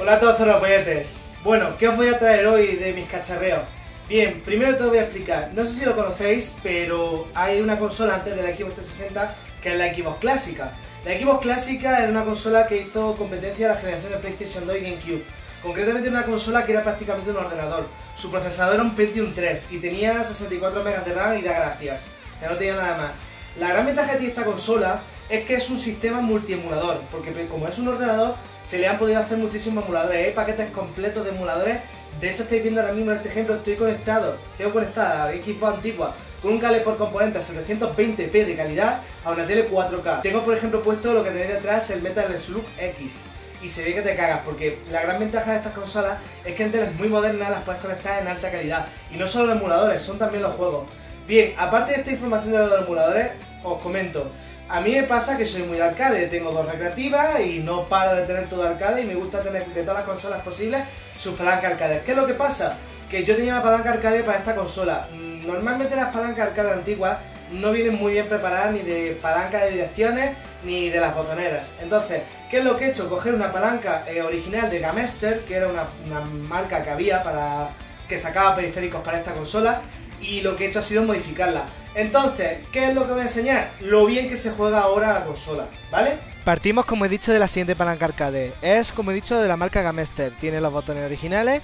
Hola a todos zorropolletes. Bueno, ¿qué os voy a traer hoy de mis cacharreos? Bien, primero te lo voy a explicar. No sé si lo conocéis, pero hay una consola antes de la Xbox 360 que es la Xbox Clásica. La Xbox Clásica era una consola que hizo competencia a la generación de PlayStation 2 y GameCube. Concretamente una consola que era prácticamente un ordenador. Su procesador era un Pentium 3 y tenía 64 MB de RAM y da gracias. O sea, no tenía nada más. La gran ventaja que tiene esta consola es que es un sistema multiemulador, porque como es un ordenador, se le han podido hacer muchísimos emuladores. Hay paquetes completos de emuladores. De hecho, estáis viendo ahora mismo en este ejemplo, tengo conectada a Xbox antigua con un cable por componente a 720p de calidad a una tele 4K. Tengo, por ejemplo, puesto lo que tenéis detrás, el Metal Slug X. Y se ve que te cagas, porque la gran ventaja de estas consolas es que en teles muy modernas las puedes conectar en alta calidad. Y no solo los emuladores, son también los juegos. Bien, aparte de esta información de los emuladores, os comento. A mí me pasa que soy muy de arcade, tengo dos recreativas y no paro de tener todo arcade y me gusta tener de todas las consolas posibles sus palancas arcade. ¿Qué es lo que pasa? Que yo tenía una palanca arcade para esta consola. Normalmente las palancas arcade antiguas no vienen muy bien preparadas ni de palanca de direcciones ni de las botoneras. Entonces, ¿qué es lo que he hecho? Coger una palanca original de Gamester, que era una marca que había para que sacaba periféricos para esta consola, y lo que he hecho ha sido modificarla. Entonces, ¿qué es lo que voy a enseñar? Lo bien que se juega ahora la consola, ¿vale? Partimos, como he dicho, de la siguiente palanca arcade. Es, como he dicho, de la marca Gamester. Tiene los botones originales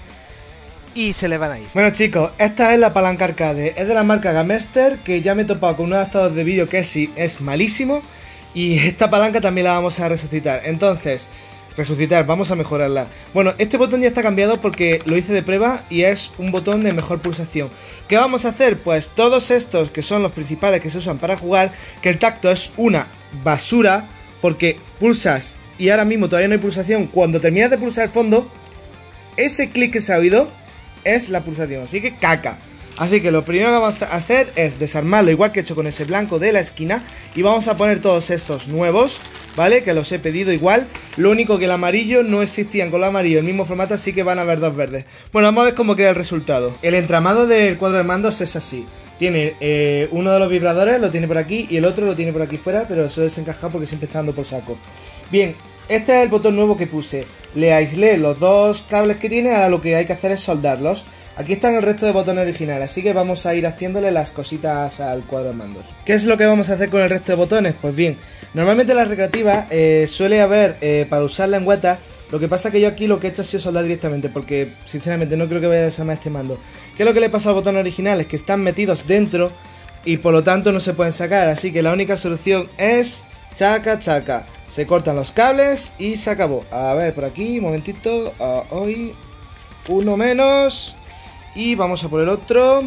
y se les van a ir. Bueno, chicos, esta es la palanca arcade. Es de la marca Gamester, que ya me he topado con un adaptador de vídeo que es malísimo. Y esta palanca también la vamos a resucitar. Entonces, vamos a mejorarla. Bueno, este botón ya está cambiado porque lo hice de prueba y es un botón de mejor pulsación. ¿Qué vamos a hacer? Pues todos estos que son los principales que se usan para jugar, que el tacto es una basura porque pulsas y ahora mismo todavía no hay pulsación. Cuando terminas de pulsar el fondo, ese clic que se ha oído es la pulsación, así que caca. Así que lo primero que vamos a hacer es desarmarlo, igual que he hecho con ese blanco de la esquina. Y vamos a poner todos estos nuevos, ¿vale? Que los he pedido igual. Lo único que el amarillo no existía en color amarillo, el mismo formato, así que van a haber dos verdes. Bueno, vamos a ver cómo queda el resultado. El entramado del cuadro de mandos es así. Tiene uno de los vibradores, lo tiene por aquí, y el otro lo tiene por aquí fuera, pero eso desencajado porque siempre está dando por saco. Bien, este es el botón nuevo que puse. Le aislé los dos cables que tiene, ahora lo que hay que hacer es soldarlos. Aquí están el resto de botones originales, así que vamos a ir haciéndole las cositas al cuadro de mandos. ¿Qué es lo que vamos a hacer con el resto de botones? Pues bien, normalmente en las recreativas suele haber para usar lengüetas. Lo que pasa que yo aquí lo que he hecho ha sido soldar directamente, porque sinceramente no creo que vaya a desarmar este mando. ¿Qué es lo que le pasa a los botones originales? Que están metidos dentro y por lo tanto no se pueden sacar, así que la única solución es chaca chaca. Se cortan los cables y se acabó. A ver, por aquí, un momentito. Hoy uno menos. Y vamos a por el otro.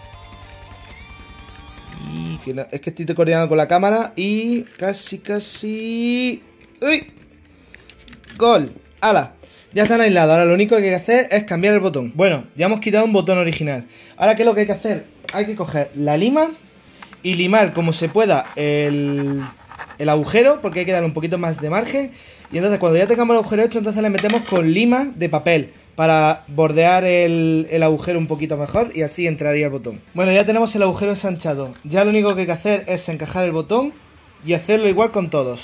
Y que no, es que estoy coordinando con la cámara. Y casi. ¡Uy! ¡Gol! ¡Hala! Ya están aislados. Ahora lo único que hay que hacer es cambiar el botón. Bueno, ya hemos quitado un botón original. Ahora, ¿qué es lo que hay que hacer? Hay que coger la lima y limar como se pueda el agujero, porque hay que darle un poquito más de margen. Y entonces cuando ya tengamos el agujero hecho, entonces le metemos con lima de papel para bordear el agujero un poquito mejor y así entraría el botón. Bueno, ya tenemos el agujero ensanchado. Ya lo único que hay que hacer es encajar el botón y hacerlo igual con todos.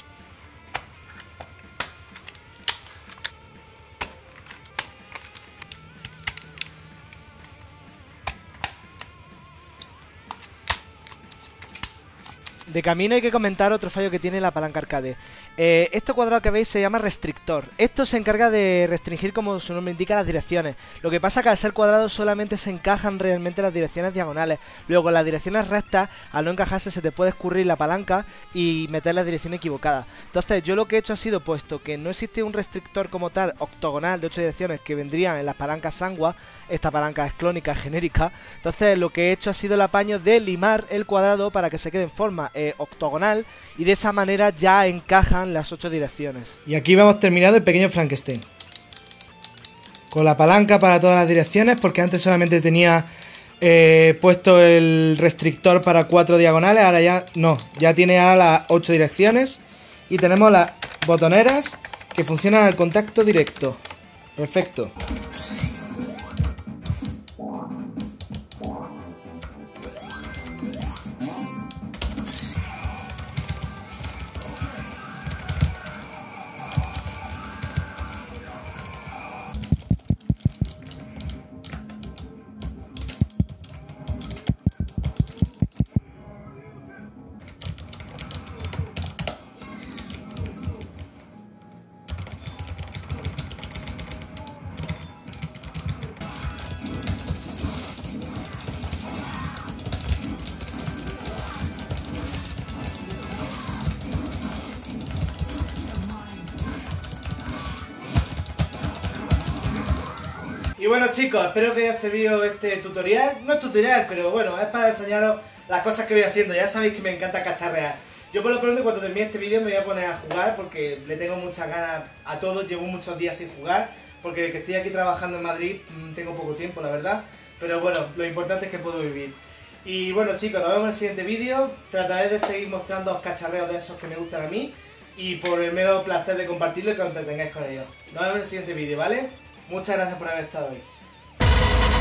De camino hay que comentar otro fallo que tiene la palanca arcade. Este cuadrado que veis se llama restrictor. Esto se encarga de restringir, como su nombre indica, las direcciones. Lo que pasa es que al ser cuadrado solamente se encajan realmente las direcciones diagonales. Luego con las direcciones rectas, al no encajarse, se te puede escurrir la palanca y meter la dirección equivocada. Entonces yo lo que he hecho ha sido, puesto que no existe un restrictor como tal octogonal de 8 direcciones que vendrían en las palancas Sanwa, esta palanca es clónica, es genérica. Entonces lo que he hecho ha sido el apaño de limar el cuadrado para que se quede en forma octogonal, y de esa manera ya encajan las 8 direcciones. Y aquí hemos terminado el pequeño Frankenstein con la palanca para todas las direcciones, porque antes solamente tenía puesto el restrictor para 4 diagonales. Ahora ya no, ya tiene ahora las 8 direcciones y tenemos las botoneras que funcionan al contacto directo. Perfecto. Y bueno chicos, espero que haya servido este tutorial. No es tutorial, pero bueno, es para enseñaros las cosas que voy haciendo. Ya sabéis que me encanta cacharrear. Yo por lo pronto cuando termine este vídeo me voy a poner a jugar porque le tengo muchas ganas a todos. Llevo muchos días sin jugar porque desde que estoy aquí trabajando en Madrid tengo poco tiempo, la verdad. Pero bueno, lo importante es que puedo vivir. Y bueno chicos, nos vemos en el siguiente vídeo. Trataré de seguir mostrando cacharreos de esos que me gustan a mí. Y por el mero placer de compartirlo y que os entretengáis con ellos. Nos vemos en el siguiente vídeo, ¿vale? Muchas gracias por haber estado ahí.